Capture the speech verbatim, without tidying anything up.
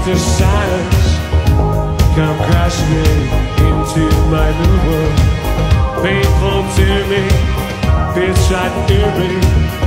after silence come crashing into my new world. Painful to me, feels right near me.